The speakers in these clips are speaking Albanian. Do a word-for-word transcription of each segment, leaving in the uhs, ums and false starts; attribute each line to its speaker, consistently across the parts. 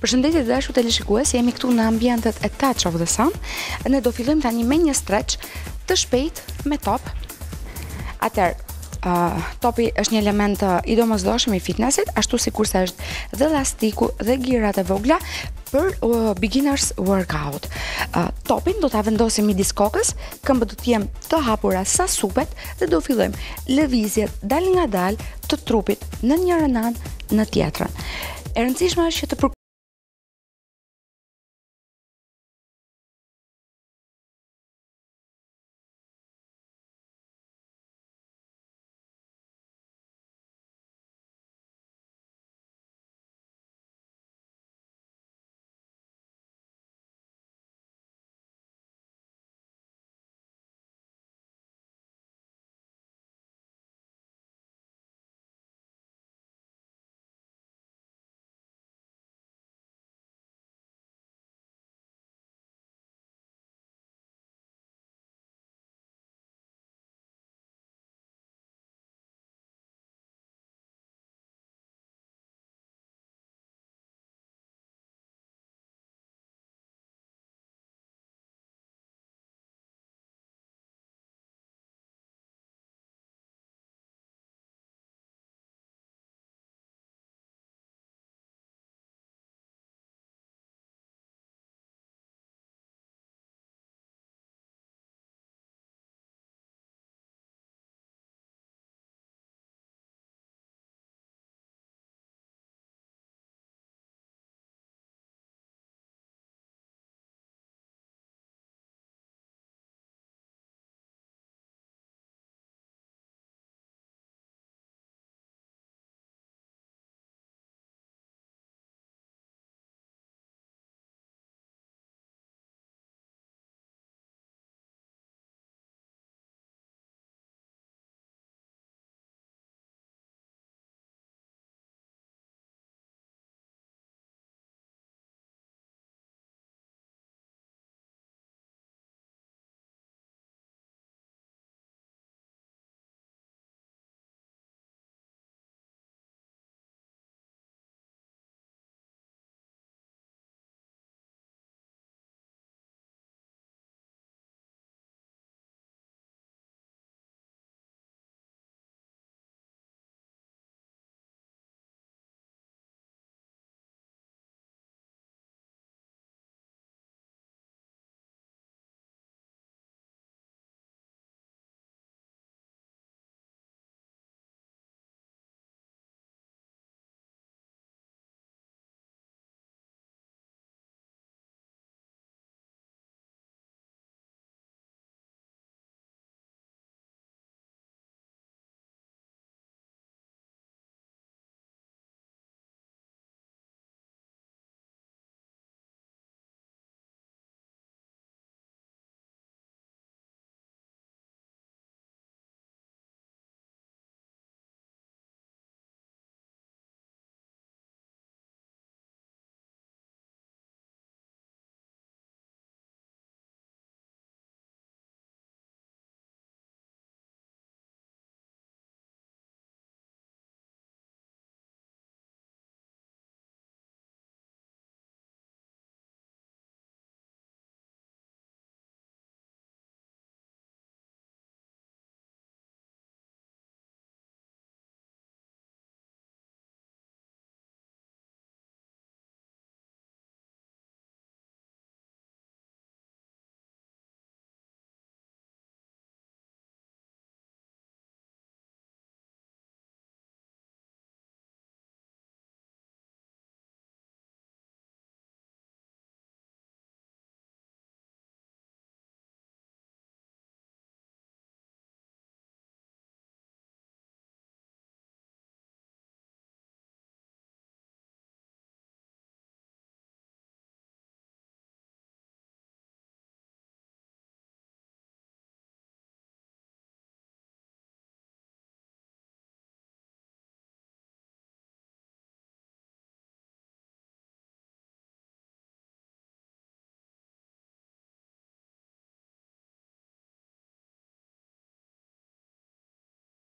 Speaker 1: Përshëndetje të dashur teleshikues, jemi këtu në ambientet e Touch of the Sun. Ne do fillojmë tani me një stretch të shpejt me top. Atëherë, uh, topi është një element uh, i domosdoshëm i fitnessit, ashtu sikurse është dhe elastiku dhe girat e vogla për uh, beginners workout. Uh, topin do ta vendosim midis kokës, këmbët do të jenë të hapura sa supet dhe do fillojmë lëvizjet dal nga dal të trupit në njërin anë në tjetrën. E rëndësishme është që të për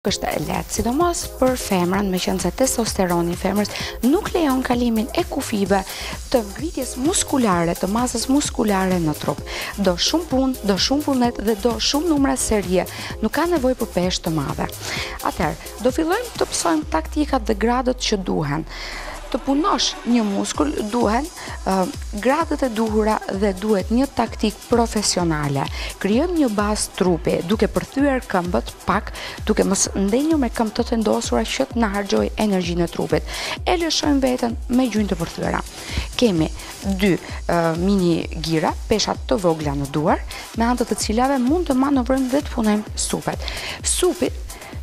Speaker 1: është e lehtë, sidomos për femrën, me qenë se testosteroni i femrës nuk lejon kalimin e kufive të ngritjes muskulare, të masës muskulare në trup. Do shumë punë, do shumë punet dhe do shumë numra serie. Nuk ka nevojë për peshë të madhe. Atëherë, do fillojmë të mësojmë taktikat dhe gradët që duhen. Të punosh një muskull duhen uh, gradët e duhura dhe duhet një taktik profesionale. Krijojmë një bazë trupi duke përthyer këmbët pak, duke mos ndenjur me këmbë të vendosura që të na harxhoj energjinë e trupit. E lëshojmë veten me gjunjë të përthyera. Kemi dy uh, mini gira, peshat të vogla në duar, me anë të të cilave mund të manovrojmë dhe të punojmë supet. Supit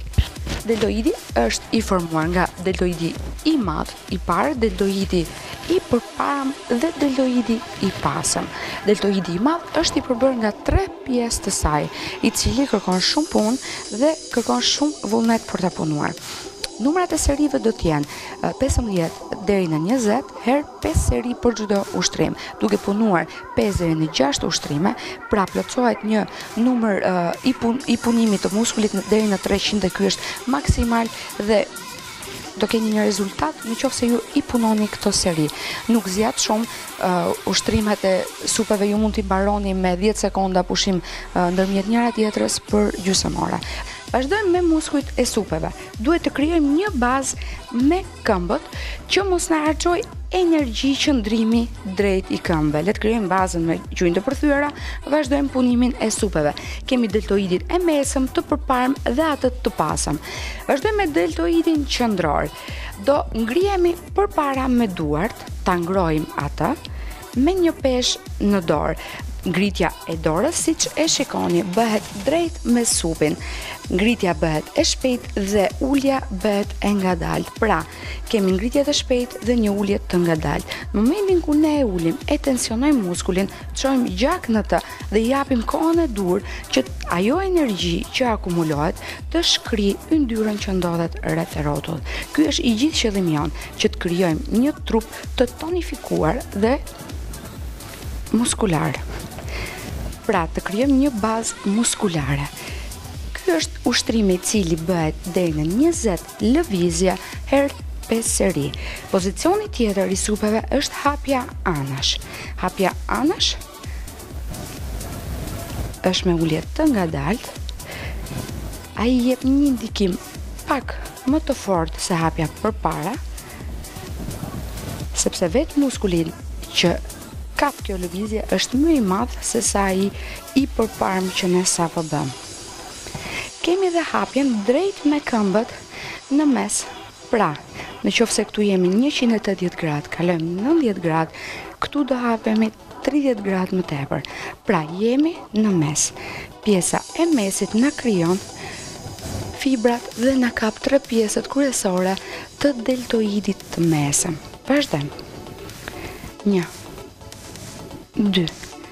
Speaker 1: deltoidi është i formuar nga deltoidi i madh, i parë, deltoidi i përparam dhe deltoidi i pasëm. Deltoidi i madh është i përbërë nga tre pjesë të saj, i cili kërkon shumë punë dhe kërkon shumë vullnet për të punuar. Numrat e serive do të jenë pesëmbëdhjetë deri në njëzet herë pesë seri për çdo ushtrim, duke punuar pesë deri në gjashtë ushtrime, pra plotësohet një numër uh, i, pun i punimit të muskulit deri në treqind dhe ky është maksimal dhe do keni një rezultat në qoftë se ju i punoni këto seri. Nuk zjat shumë uh, ushtrimet e supeve, ju mund t'i mbaroni me dhjetë sekonda pushim uh, ndërmjet njëra tjetrës për gjysmëore. Vazhdojmë me muskujt e supeve. Duhet të krijojmë një bazë me këmbët që mos na harxoj energji qëndrimi drejt i këmbëve. Le të krijojmë bazën me gjunjë të përthyera, vazhdojmë punimin e supeve. Kemi deltoidin e mesëm, të përparëm dhe atë të pasëm. Vazhdojmë me deltoidin qendror. Do ngrihemi përpara me duart, ta ngrojmë atë me një peshë në dorë. Ngritja e dorës, siç e shikoni, bëhet drejt me supin. Ngritja bëhet e shpejtë dhe ulja bëhet e ngadalt. Pra, kemi ngritje të shpejtë dhe një ulje të ngadalt. Në momentin ku ne e ulim, e tensionojmë muskulin, çojmë gjak në të dhe japim kohën e dur që ajo energji që akumulohet të shkri yndyrën që ndodhet rreth rrotullit. Ky është i gjithë qëllimi jon, që të krijojmë një trup të tonifikuar dhe muskular. Pra, të krijojmë një bazë muskulare. Ky është ushtrimi i cili bëhet deri në njëzet lëvizje herë pesë seri. Pozicioni tjetër i supeve është hapja anash. Hapja anash është me ulje të ngadalt. Ai jep një ndikim pak më të fortë se hapja përpara, sepse vetë muskulin që kap kjo lëvizje është më i madh se sa i i përparëm që ne sapo bëm. Kemi dhe hapjen drejt me këmbët në mes. Pra, në qoftë se këtu jemi njëqind e tetëdhjetë gradë, kalojmë nëntëdhjetë gradë, këtu do hapemi tridhjetë gradë më tepër. Pra, jemi në mes. Pjesa e mesit na krijon fibrat dhe na kap tre pjesët kryesore të deltoidit të mesëm. Vazhdojmë. Një, dy,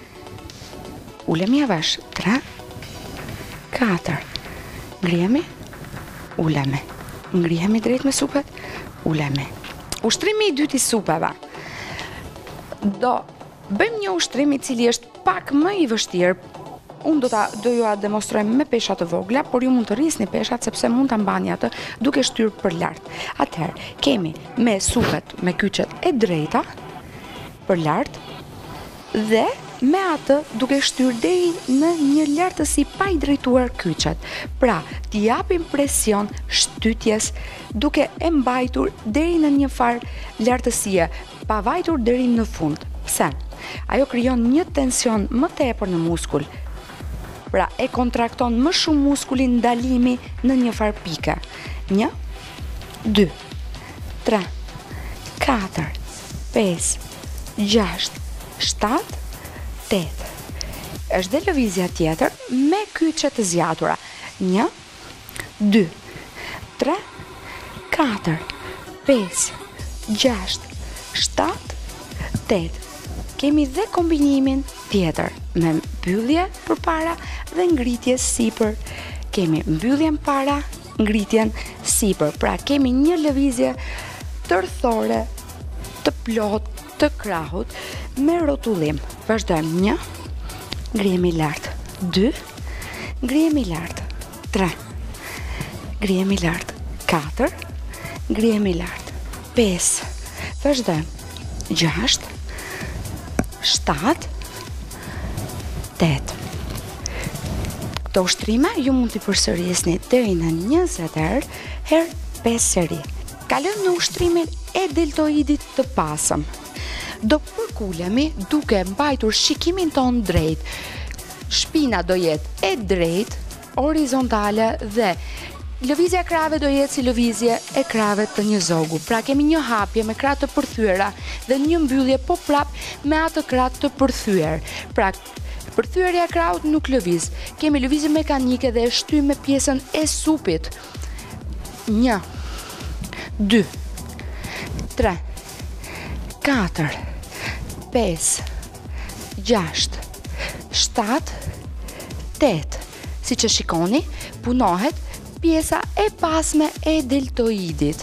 Speaker 1: ulemi avash, tre, katër, ngrihemi, ulemi, ngrihemi drejt me supet, ulemi. Ushtrimi i dytë i supeve. Do bëjmë një ushtrim i cili është pak më i vështirë. Unë do ta do ju a demonstroj me pesha të vogla, por ju mund të rrisni peshat sepse mund ta mbani atë duke shtyrë për lart. Atëherë, kemi me supet me kyçet e drejta për lart dhe me atë duke shtyr deri në një lartësi pa i drejtuar kyçet. Pra, t'i japim presion shtytjes duke e mbajtur deri në një farë lartësie, pa vajtur deri në fund. Pse? Ajo krijon një tension më tepër në muskul. Pra, e kontrakton më shumë muskulin ndalimi në një farë pike. Një, dy, tre, katër, pesë, gjashtë, shtatë, tetë. Është dhe lëvizja tjetër me kyçe të zgjatura. Një, dy, tre, katër, pesë, gjashtë, shtatë, tetë. Kemi dhe kombinimin tjetër me mbyllje përpara dhe ngritje sipër. Kemi mbylljen para, ngritjen sipër. Pra kemi një lëvizje tërthore të plot të krahut me rrotullim. Vazhdojmë. Një, ngrihemi lart. Dy, ngrihemi lart. Tre, Grihemi lart. katër. Grihemi lart. pesë. Vazhdojmë. gjashtë. shtatë. tetë. Këto ushtrime ju mund t'i përsërisni deri në njëzet herë, herë pesë seri. Kalojmë në ushtrimin e deltoidit të pasëm. Do përkulemi duke mbajtur shikimin ton drejt. Shpina do jetë e drejt, horizontale dhe lëvizja e krave do jetë si lëvizje e krave të një zogu. Pra kemi një hapje me krah të përthyera dhe një mbyllje po prap me atë krah të përthyer. Pra përthyerja e krahut nuk lëviz. Kemi lëvizje mekanike dhe e shtyjmë me pjesën e supit. një, dy, tre, katër, pesë, gjashtë, shtatë, tetë. Si që shikoni, punohet pjesa e pasme e deltoidit.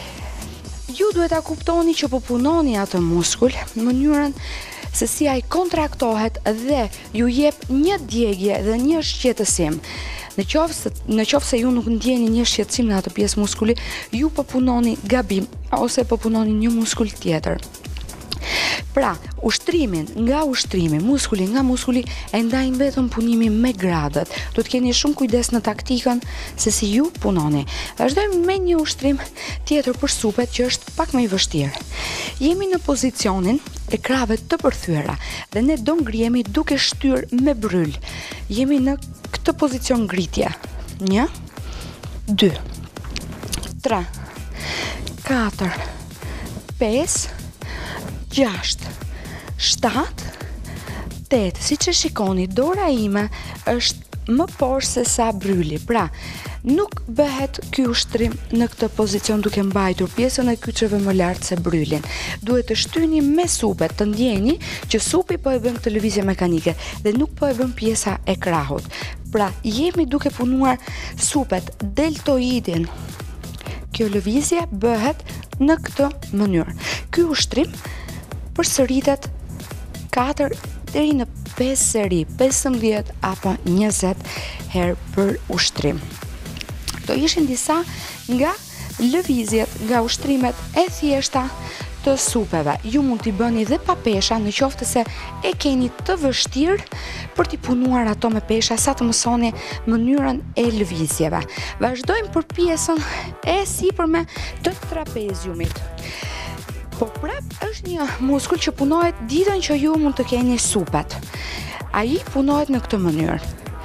Speaker 1: Ju duhet ta kuptoni që po punoni atë muskull në mënyrën se si ai kontraktohet dhe ju jep një djegje dhe një shqetësim. Në qoftë se, në qoftë se ju nuk ndjeni një shqetësim në atë pjesë muskuli, ju po punoni gabim ose po punoni një muskul tjetër. Pra, ushtrimin nga ushtrimi, muskuli nga muskuli, e ndajnë vetëm punimin me gradët. Do të keni shumë kujdes në taktikën se si ju punoni. Vazhdojmë me një ushtrim tjetër për supet që është pak më i vështirë. Jemi në pozicionin e krave të përthyera dhe ne do ngrihemi duke shtyr me bryl. Jemi në këtë pozicion ngritje. Një, dy, tre, katër, pesë, gjashtë, shtatë, tetë. Si që shikoni, dora ime është më poshtë se sa bryli. Pra, nuk bëhet ky ushtrim në këtë pozicion duke mbajtur pjesën e kyçeve më lart se brylin. Duhet të shtyni me supet, të ndjeni që supi po e bën këtë lëvizje mekanike dhe nuk po e bën pjesa e krahut. Pra, jemi duke punuar supet, deltoidin. Kjo lëvizje bëhet në këtë mënyrë. Ky ushtrim përsëritet katër deri në pesë seri, pesëmbëdhjetë apo njëzet herë për ushtrim. Këto ishin disa nga lëvizjet, nga ushtrimet e thjeshta të supeve. Ju mund t'i bëni dhe pa pesha në qoftë se e keni të vështirë për t'i punuar ato me pesha, sa të mësoni mënyrën e lëvizjeve. Vazhdojmë për pjesën e sipërme të trapeziumit. Po prap është një muskull që punohet ditën që ju mund të keni supet. Ai punohet në këtë mënyrë.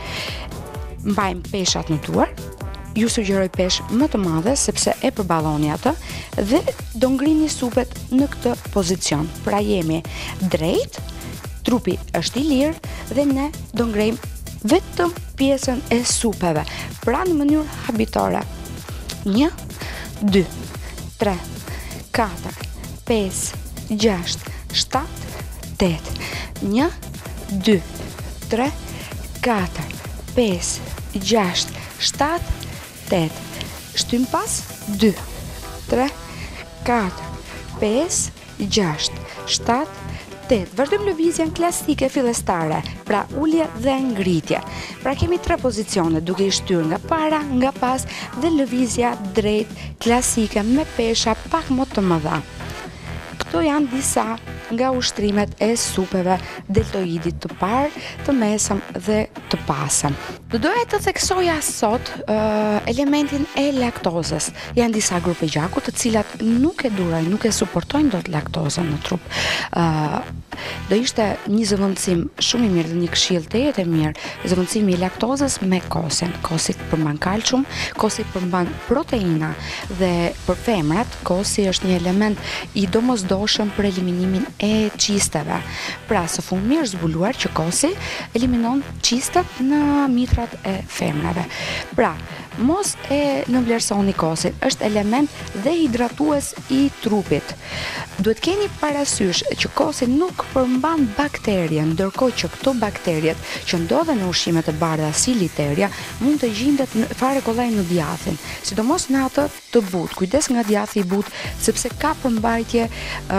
Speaker 1: Mbajmë peshat në duar, ju sugjeroj peshë më të madhe sepse e përballoni atë dhe do ngrini supet në këtë pozicion. Pra jemi drejt, trupi është i lirë dhe ne do ngrejmë vetëm pjesën e supeve. Pra në mënyrë habitore. Një, dy, tre, katër, pesë, gjashtë, shtatë, tetë. Një, dy, tre, katër, pesë, gjashtë, shtatë, tetë. Shtym pas, dy, tre, katër, pesë, gjashtë, shtatë, tetë. Vazhdojmë lëvizjen klasike fillestare, pra ulje dhe ngritje. Pra kemi tre pozicione, duke i shtyr nga para, nga pas dhe lëvizja drejt klasike me pesha pak më të mëdha. Këto janë disa nga ushtrimet e supeve deltoidit të parë, të mesëm dhe të pasëm. Do doja të theksoja sot uh, elementin e laktozës. Janë disa grupe gjaku të cilat nuk e durojnë, nuk e suportojnë dot laktozën në trup. Uh, do ishte një zëvendësim shumë i mirë dhe një këshill të jetë e mirë, zëvendësimi i laktozës me kosin. Kosi përmban kalcium, kosi përmban proteina dhe për femrat kosi është një element i domosdoshëm për eliminimin e qisteve. Pra, së fundmi është zbuluar që kosi eliminon qistet në mitrat e femrave. Pra, mos e nënvlerësoni kosin, është element dhe hidratues i trupit. Duhet keni parasysh që kosi nuk përmban bakterje, ndërkohë që këto bakterjet që ndodhen në ushqimet e bardha si literia mund të gjendet në fare kollaj në djathin, sidomos në atë të butë. Kujdes nga djathi i butë sepse ka përmbajtje uh,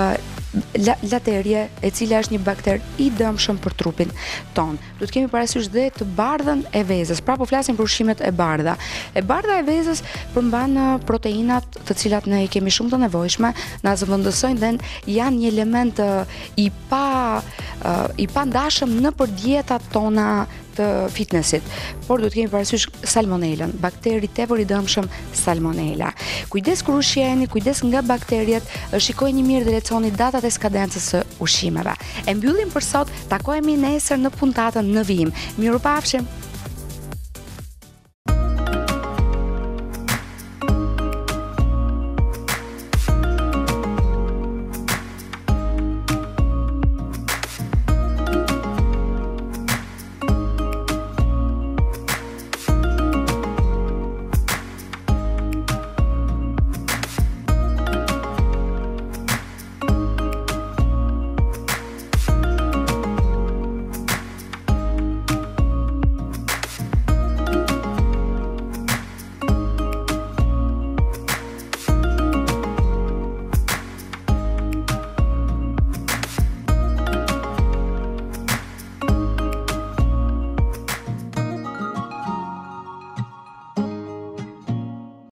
Speaker 1: laterie, e cila është një bakter i dëmshëm për trupin ton. Duhet kemi parasysh dhe të bardhën e vezës. Pra po flasim për ushqimet e bardha. E bardha e vezës përmban proteinat të cilat ne i kemi shumë të nevojshme, na zëvendësojnë dhe janë një element i pa i pandashëm në për dietat tona të fitnessit, por duhet kemi parasysh salmonelën, bakteri tepër i dëmshëm salmonela. Kujdes kur ushqeni, kujdes nga bakteriet, shikojeni mirë dhe lexoni datat e skadencës së ushqimeve. E mbyllim për sot, takohemi nesër në puntatën në vijim. Mirupafshim.